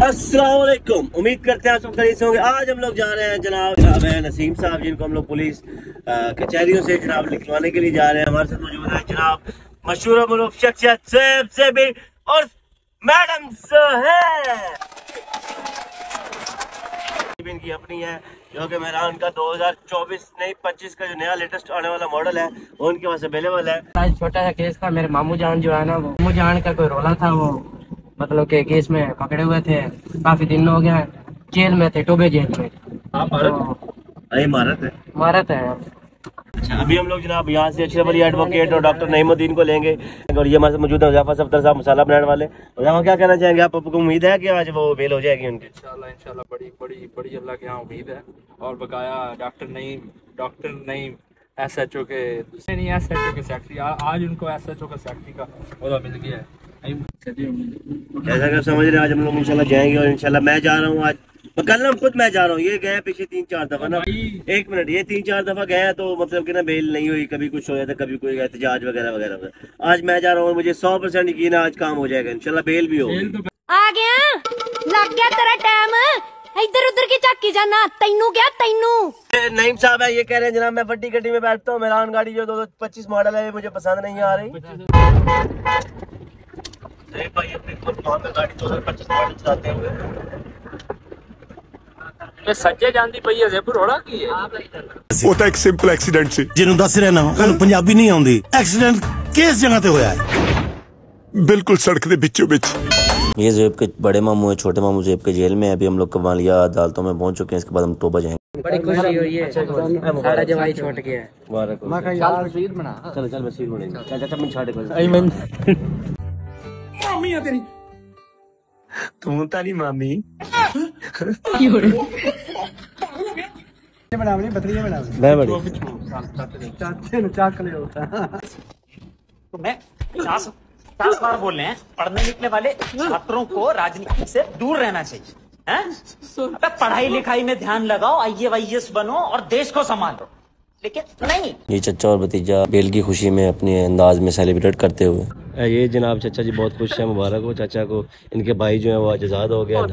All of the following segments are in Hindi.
अस्सलाम वालेकुम, उम्मीद करते हैं आप सब खरीद से होंगे। आज हम लोग जा रहे हैं जनाब है नसीम साहब, जिनको हम लोग पुलिस कचहरियों से जनाब निकलवाने के लिए जा रहे हैं। हमारे साथ मौजूद है जनाब मशहूर मरूफ शख्सियत सैयद सेबी और मैडम सोहेल। इनकी अपनी है जो कि मेहरान का 2024 नहीं 25 का जो नया लेटेस्ट आने वाला मॉडल है वो उनके पास अवेलेबल है। आज छोटा सा केस था, मेरे मामू जान जो है ना, वो मामू जान का कोई रोला था, वो मतलब के केस में पकड़े हुए थे, काफी दिन हो गया, जेल में थे, टोबे जेल में। इमारत है। अच्छा, अभी हम लोग जनाब यहाँ से अशरफ अली एडवोकेट और डॉक्टर नईमुद्दीन को लेंगे और ये हमारे साथ मौजूद है मुज़फ़्फ़र सफ़दर साहब, मसाला ब्रांड वाले। और क्या कहना चाहेंगे आप? आपको उम्मीद है कि आज वो बेल हो जाएगी उनकी? इंशाल्लाह बड़ी अल्लाह के यहाँ उम्मीद है। और बकाया डॉक्टर नहीं SHO के सेक्रेटरी, आज उनको SHO का सेक्रेटरी का ओहदा मिल गया है। जैसा कि समझ रहे हैं आज हम लोग इंशाल्लाह जाएंगे और इंशाल्लाह मैं जा रहा हूँ आज, कल खुद मैं जा रहा हूँ। ये गए पिछले 3-4 दफा ना, एक मिनट, ये 3-4 दफा गए तो मतलब कि ना बेल नहीं हुई, कभी कुछ हो जाता, कभी कोई एहतजाज वगैरह वगैरह। आज मैं जा रहा हूँ, मुझे 100% यकीन है आज काम हो जाएगा इंशाल्लाह, बेल भी होगी। आ गया, लग गया तेरा टाइम, इधर उधर की झाकी जाना, तैनू क्या तैनू। नईम साहब है, ये कह रहे हैं जनाब मैं बड़ी गड्डी में बैठता हूँ, मेरान गाड़ी जो 2025 मॉडल है मुझे पसंद नहीं आ रही। भाई अपनी गाड़ी 2025 मॉडल चलाते हुए सच्चे जानती पई है ज़ेपुर होड़ा की है। वो तो एक सिंपल एक्सीडेंट सी जिन्हों दस रहना कहूं पंजाबी नहीं आउंदी, एक्सीडेंट किस जगह पे होया है? बिल्कुल सड़क दे बीचों बीच। ये ज़ेब के बड़े मामू है, छोटे मामू ज़ेब के जेल में है। अभी हम लोग कवालिया अदालतों में पहुंच चुके हैं, इसके बाद हम तोबा जाएंगे। बड़ी खुशी हुई है, सारा जवाई छोड़ गया है। चल चल मसीह बनेंगे। चाचा मन छाड़े मामी है तेरी, तू तारी मामी बनावनी बतरिया बनावनी मैं बड़ी चाचे ने चाक ले होता। तो मैं 50 बार बोल रहे हैं, पढ़ने लिखने वाले छात्रों को राजनीति से दूर रहना चाहिए, हैं? पढ़ाई लिखाई में ध्यान लगाओ, IAS बनो और देश को संभालो, लेकिन नहीं। ये चचा और भतीजा बेल की खुशी में अपने अंदाज में सेलिब्रेट करते हुए, ये जनाब चचा जी बहुत खुश है, मुबारक हो चाचा को, इनके भाई जो है वो आज आजाद हो गया।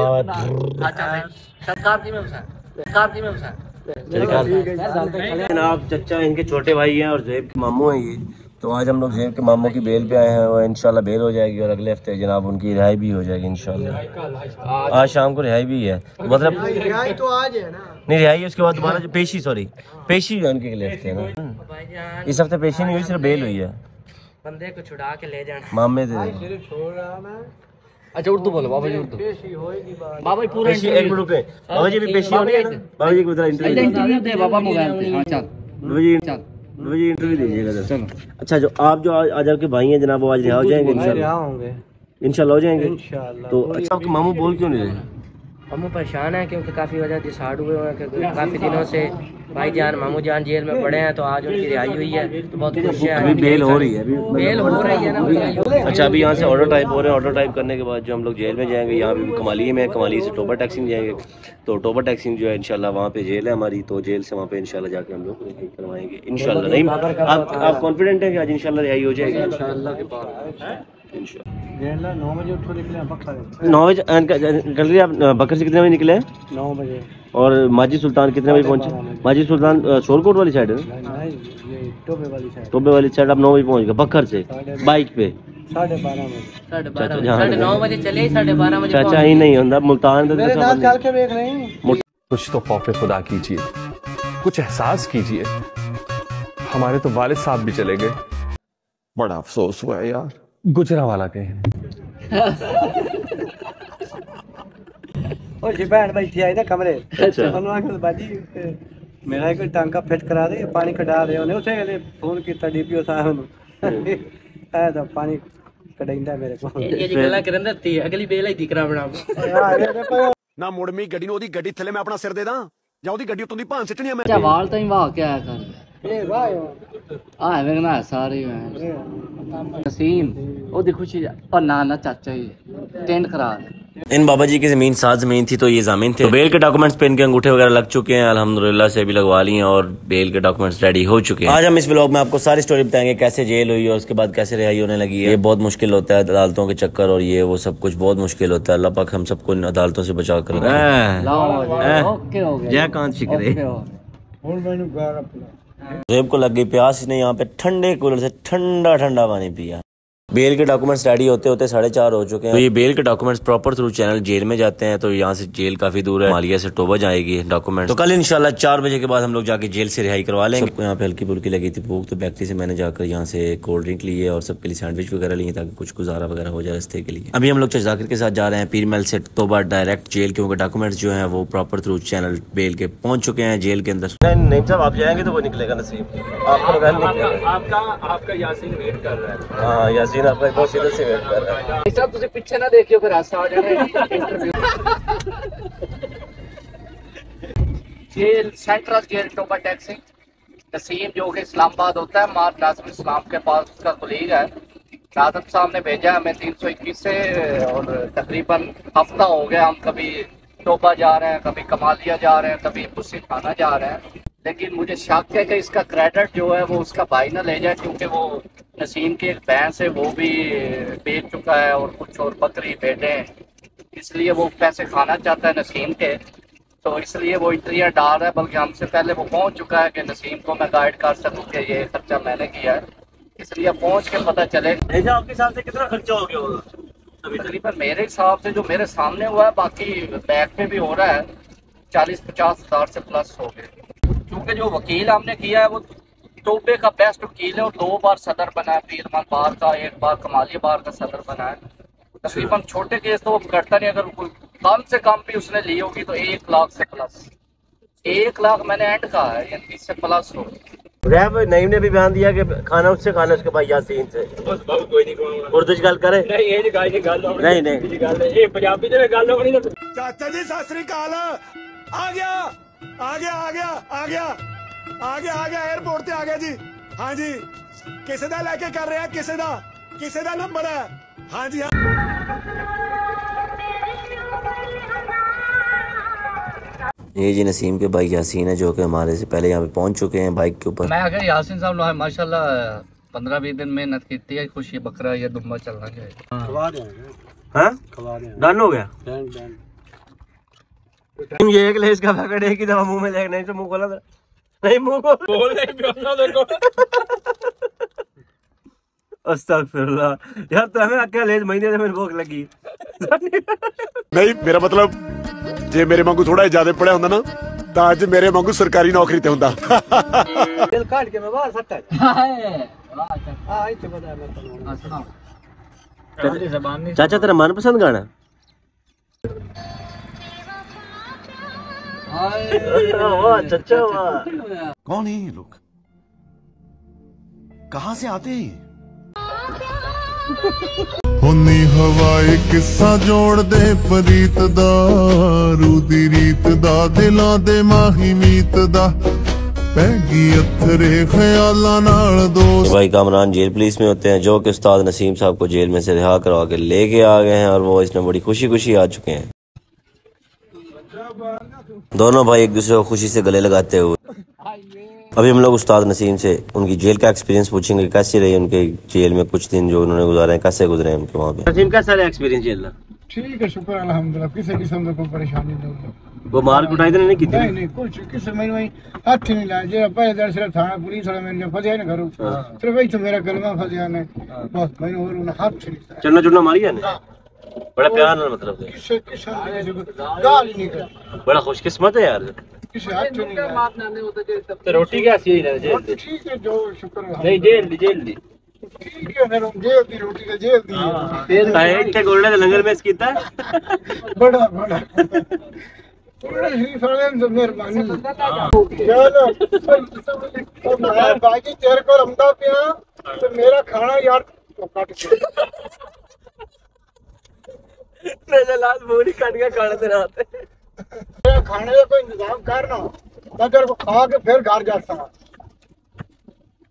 जनाब चचा इनके छोटे भाई हैं और ज़ेब के मामू हैं ये, तो आज हम लोग ज़ेब के मामू की बेल पे आए हैं और इंशाल्लाह बेल हो जाएगी और अगले हफ्ते जनाब उनकी रिहाई भी हो जाएगी इंशाल्लाह। आज शाम को रिहाई भी है, मतलब रिहाई तो आज है ना, नहीं रिहाई उसके बाद दोबारा जो पेशी है उनके अगले हफ्ते ना। इस हफ्ते पेशी नहीं हुई, सिर्फ बेल हुई है। बंदे को छुड़ा के ले जाना मामे दे। अच्छा उर्दू बोलो बाबा जी, उर्दू बाबा जी पूरा पेशी, एक मिनट रुके बाबा जी, भी पेशी होनी है ना बाबा जी, इंटरव्यू दे बाबा मोबाइल पे। हां चल बाबा जी इंटरव्यू दीजिएगा चलो। अच्छा, जो आज आपके भाई हैं जनाब वो आज रिहा हो जाएंगे इंशाल्लाह हो जाएंगे इंशाल्लाह। तो अच्छा, आपके मामू बोल क्यों नहीं रहे? मामू परेशान है क्योंकि काफ़ी वजह डिसाइड हुए हैं, क्योंकि काफ़ी दिनों से भाईजान मामू जान जेल में पड़े हैं, तो आज उनकी रिहाई हुई है तो बहुत खुश है। अभी बेल हो रही है, बेल हो रही है ना। अच्छा, अभी यहाँ से ऑर्डर टाइप हो रहे हैं, ऑर्डर टाइप करने के बाद जो हम लोग जेल में जाएंगे, यहाँ पे कमाली में, कमाली से टोबा टैक्सिंग जाएंगे, तो टोबा टैक्सिंग जो है इंशाल्लाह वहाँ पे जेल है हमारी, तो जेल से वहाँ पे इंशाल्लाह जाके हम लोग करवाएंगे इंशाल्लाह। नहीं आप कॉन्फिडेंट है कि आज इंशाल्लाह रिहाई हो जाएगी? 9 बजे उठो, निकले 9 बजे निकल रही है। आप बकर से कितने बजे निकले हैं? 9 बजे। और माजी सुल्तान कितने बजे पहुंचे? माजी सुल्तान शोरकोट वाली साइड है ना, ये टोबे वाली साइड आप 9 बजे पहुंच गए बकर से बाइक पे? 12:30 बजे 9:30 बजे चले, 12:30 बजे चाचा ही नहीं होता मुल्तान कुछ तो खौफ खुदा कीजिए, कुछ एहसास कीजिए। हमारे तो वालिद साहब भी चले गए, बड़ा अफसोस हुआ है यार। गुजरा वाला के और बहन बैठी आई ना कमरे, अच्छा बाजी मेरा एक टांका फिट करा दे, पानी कटा दे उन्हें, उसे फोन किया DPO साहब है तो पानी कटाइंदा मेरे को ये गल्ला करन दती अगली बेल ही दिकरा बना ना मुड़मी गड्डी नो दी गड्डी थले मैं अपना सिर दे दा ਜਾਂ ਉਹਦੀ ਗੱਡੀ ਉਤੋਂ ਦੀ ਭਾਂ ਸਿੱਟਣੀ ਆ ਮੈਂ। ਵਾਲ ਤਾਂ ਹੀ ਵਾਹ ਕੇ ਆਇਆ ਕਰ हाँ देखना सारे नसीम वो देखो और नाना चाचा ही टेंट करा इन बाबा जी की जमीन 7 जमीन थी तो ये जामिन थे। तो बेल के डॉक्यूमेंट्स पे इनके अंगूठे वगैरह लग चुके हैं, अल्हम्दुलिल्लाह से भी लगवा लिए और बेल के डॉक्यूमेंट्स रेडी हो चुके हैं। आज हम इस व्लॉग में आपको सारी स्टोरी बताएंगे, कैसे जेल हुई और उसके बाद कैसे रिहाई होने लगी है। ये बहुत मुश्किल होता है अदालतों के चक्कर और ये वो सब कुछ बहुत मुश्किल होता है। अल्लाह पाक हम सबको इन अदालतों से बचा कर जेब को लग गई प्यास, इसने यहाँ पे ठंडे कूलर से ठंडा ठंडा पानी पिया। बेल के डॉक्यूमेंट्स रेडी होते होते 4:30 हो चुके हैं। तो ये बेल के documents proper through channel jail में जाते हैं, तो यहाँ से जेल काफी दूर है, मालिया से टोबा जाएगी डॉक्यूमेंट। तो कल इंशाल्लाह 4 बजे के बाद हम लोग जाके जेल से रिहाई करवा लेंगे। यहाँ पे हल्की फुल्की लगी थी भूख, तो बैकरी से मैंने जाकर यहाँ से कोल्ड ड्रिंक लिए और सबके लिए सैंडविच वगैरह लिए ताकि कुछ गुजारा वगैरह हो जाए रास्ते के लिए। अभी हम लोग जाकिर के साथ जा रहे हैं पीर महल से टोबा डायरेक्ट जेल, क्योंकि डॉक्यूमेंट्स जो है वो प्रॉपर थ्रू चैनल बेल के पहुंच चुके हैं जेल के अंदर। नहीं साहब आप जाएंगे तो वो निकलेगा नसीब, आपका यासीन वेट कर रहा है। हाँ यासीन आपका बहुत सीधा से वेट कर रहा है। साहब तुझे पीछे ना देखियो फिर हादसा आ जाएगा। Jail central jail Toba taxi Naseem जो कि इस्लामाबाद होता है, मार नाज़िम इस्लाम के पास उसका कुलीग है। नाज़िम साहब ने भेजा हमें 321 से और तकरीबन हफ्ता हो गया हम कभी टोबा जा रहे हैं, कभी कमालिया जा रहे हैं, कभी बुस्सी खाना जा रहे हैं। लेकिन मुझे शक है कि इसका क्रेडिट जो है वो उसका भाई ना ले जाए, क्योंकि वो नसीम की एक भैंस है वो भी बेच चुका है और कुछ और बकरी बेटे हैं, इसलिए वो पैसे खाना चाहता है नसीम के, तो इसलिए वो इंट्रियाँ डाल रहा है। बल्कि हमसे पहले वो पहुंच चुका है कि नसीम को मैं गाइड कर सकूं कि ये खर्चा मैंने किया है, इसलिए पहुंच के पता चले। आपके हिसाब से कितना खर्चा हो गया होगा अभी तकरीबन मेरे हिसाब से जो मेरे सामने हुआ है, बाकी बैक पे भी हो रहा है 40-50 हज़ार से प्लस हो गए, क्योंकि जो वकील हमने किया है वो टोबे का बेस्ट वकील है और 2 बार सदर बना है पीर महल बार का, 1 बार कमालिया बार का सदर बना है। तकरीबन छोटे केस तो वो करता नहीं, अगर कम से कम भी उसने ली होगी तो 1 लाख से प्लस, 1 लाख मैंने एंड कहा है, यानी इससे प्लस हो। रैफ नईम ने भी बयान दिया कि खाना उससे खाना उसके भाई यासीन से। बस बाबू कोई नहीं कहूंगा। उर्दू च गल करे नहीं ये गाय की गल नहीं नहीं गल है ये पंजाबी दे गल होनी ना। चाचा जी सत श्री अकाल, आ गया आ गया आ गया आ गया आ गया आ गया एयरपोर्ट ते आ गया जी। हाँ जी किसे दा लेके कर रहे हैं, किसे दा नंबर है। हाँ जी ये जी नसीम के भाई यासीन है जो कि हमारे से पहले यहाँ पे पहुंच चुके हैं बाइक के ऊपर। मैं अगर यासीन साहब ने माशाल्लाह 15-20 दिन मेहनत की है, खुशी बकरा या दुम्बा चलना चाहिए। हाँ डन हो गया ये एक लेस का पैकेट एक ही दफा मुंह में जाएगा, नहीं तो मुंह खोला था नहीं मुंह को बोल नहीं पियोना देखो। अस्तगफिरुल्लाह यार तो हमें अक्का लेस महीने से मेरी भूख लगी नहीं मेरा मतलब जे मेरे वांगू थोड़ा ज्यादा पढ़िया होंदा ना तां अज मेरे वांगू सरकारी नौकरी ते होंदा। दिल काट के मैं बाहर सट्टा हां इथे बता मैं चाचा तेरा मनपसंद गाना वाह चाचा वाह। कौन है ये लोग, कहाँ से आते हैं? होनी हवाए किस्सा जोड़ दे परीत दा रूदी रीत दा दिलां दे माही मीत दा पैगी अथरे ख्यालां नाल दोस्त। भाई कामरान जेल पुलिस में होते हैं जो कि उस्ताद नसीम साहब को जेल में से रिहा करवा के लेके आ गए हैं और वो इसमें बड़ी खुशी खुशी आ चुके हैं। दोनों भाई एक दूसरे को खुशी से गले लगाते हुए। अभी हम लोग उस्ताद नसीम से उनकी जेल का एक्सपीरियंस पूछेंगे, कैसी रही उनके जेल में कुछ दिन जो उन्होंने गुजारे हैं, कैसे गुजरे हैं उनके वहाँ पे। नसीम कैसा रहा एक्सपीरियंस जेल का? ठीक है शुक्र अल्हम्दुलिल्लाह, किसी किस्म का कोई परेशानी नहीं। वो मार कुटाई तो नहीं की थी? नहीं कुछ किसी मैंने हाथ नहीं लाया, जो पहले दिन सिर्फ थाना पुलिस वाला मेरे फंसिया ना करो, सिर्फ वही तो मेरा कलमा फंसिया ने बस, मैंने और उन्हें हाथ नहीं लाया। चन्ना चुन्ना मारी है ना बड़ा प्यार ना, मतलब किसी गाल ही नहीं कर, बड़ा खुशकिस्मत है यार। किसी हाथ नहीं लाया। तो रोटी कैसी है जेल? ठीक है जो शुक्र नहीं जेल दी ठीक है ना, जेल दी रोटी का जेल दी इतने गोल्डन के लंगर में कीता बड़ा पूरा शरीफ वाले ने मेहरबानी चलो तो मैं बाकी तेरे को रमदा पिया तो मेरा खाना यार तो काट के मेरे लाल पूरी काट के खाना देना आते मेरा खाने का कोई इंतजाम करना, मैं तेरे को खा के फिर घर जाता हूँ।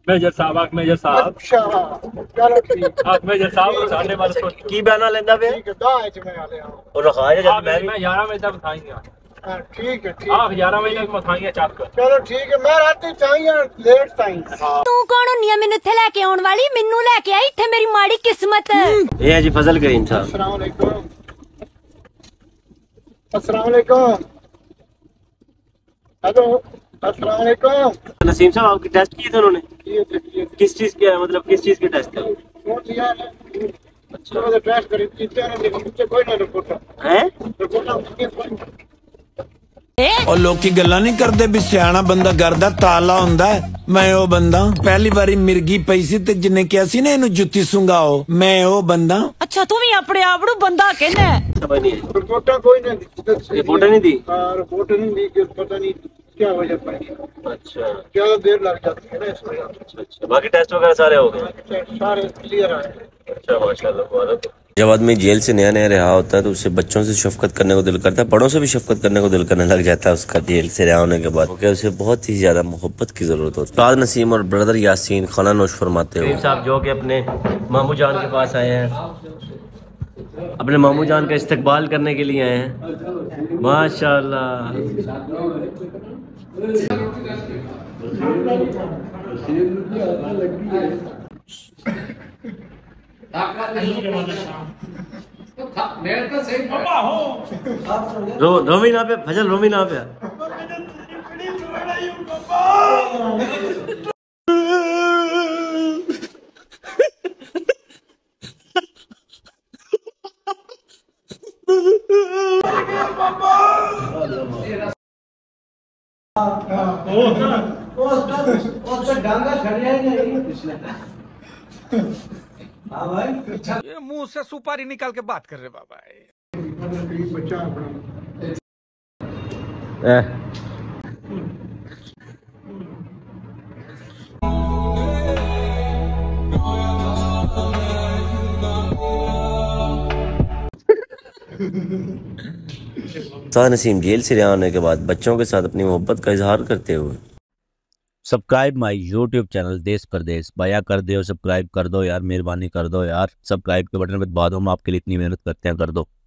मेजर साहब आख मेजर साहब अच्छा चलो ठीक आख मेजर साहब साढ़े 1200 की बयाना लेंदा पे ठीक है दाए च मैं आ ले आओ और रखा है जब मैं 11 बजे तक बताएंगे हां ठीक है ठीक आख 11 बजे तक बताएंगे चाक कर चलो ठीक है मैं राती चाहिए लेट टाइम ਤੂੰ ਕੌਣ ਹੁੰਨੀ ਆ ਮੈਨੂੰ ਇੱਥੇ ਲੈ ਕੇ ਆਉਣ ਵਾਲੀ ਮੈਨੂੰ ਲੈ ਕੇ ਆਈ ਇੱਥੇ ਮੇਰੀ ਮਾੜੀ ਕਿਸਮਤ ये है जी फजल करीम साहब। अस्सलाम वालेकुम अस्सलाम वालेकुम हेलो अस्सलाम वालेकुम नसीम साहब आपके टेस्ट किए थे उन्होंने? ये किस चीज के मतलब किस चीज के टेस्ट थे? फोन दिया है अच्छा तो टेस्ट करी कितने ने देखी कोई ना रिपोर्ट हैं? रिपोर्ट ਉਹ ਲੋਕੀ ਗੱਲਾਂ ਨਹੀਂ ਕਰਦੇ ਵੀ ਸਿਆਣਾ ਬੰਦਾ ਕਰਦਾ ਤਾਲਾ ਹੁੰਦਾ ਮੈਂ ਉਹ ਬੰਦਾ ਪਹਿਲੀ ਵਾਰੀ ਮਿਰਗੀ ਪਈ ਸੀ ਤੇ ਜਿੰਨੇ ਕਿਹਾ ਸੀ ਨਾ ਇਹਨੂੰ ਜੁੱਤੀ ਸੁੰਘਾਓ ਮੈਂ ਉਹ ਬੰਦਾ ਅੱਛਾ ਤੂੰ ਵੀ ਆਪਣੇ ਆਪ ਨੂੰ ਬੰਦਾ ਕਹਿੰਦਾ रिपोर्ट कोई नहीं दी रिपोर्ट नहीं दी? हाँ रिपोर्ट नहीं दी कि पता नहीं क्या वजह पड़ी अच्छा ज्यादा देर लग जाती है ना इसमें अच्छा बाकी टेस्ट वगैरह सारे हो गए? सारे क्लियर आए अच्छा माशाल्लाह। जब आदमी जेल से नया नया रिहा होता है तो उससे बच्चों से शफकत करने को दिल करता है, बड़ों से भी शफकत करने को दिल करने लग जाता है उसका जेल से रिहा होने के बाद, क्योंकि उसे बहुत ही ज्यादा मोहब्बत की जरूरत होती है। उस्ताद नसीम और ब्रदर यासीन खाना नोश फरमाते हो साहब जो कि अपने मामू जान के पास आए हैं, अपने मामू जान का इस्तकबाल करने के लिए आए हैं माशाल्लाह। रोमी ना पे फजल रोमी ना पे ये मुंह से सुपारी निकाल के बात कर रहे बाबा उस्ताद नसीम जेल से रिहा होने के बाद बच्चों के साथ अपनी मोहब्बत का इजहार करते हुए सब्सक्राइब माय यूट्यूब चैनल देश परदेश भैया कर दो सब्सक्राइब कर दो यार, मेहरबानी कर दो यार, सब्सक्राइब के बटन पे दबा दो, हम आपके लिए इतनी मेहनत करते हैं, कर दो।